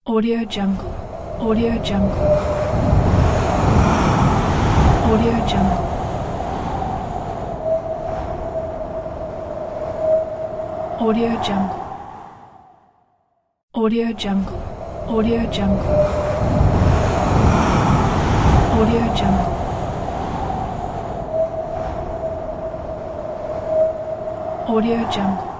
Audio Jungle. Audio Jungle. Audio Jungle. Audio Jungle. Audio Jungle. Audio Jungle. Audio Jungle. Audio Jungle.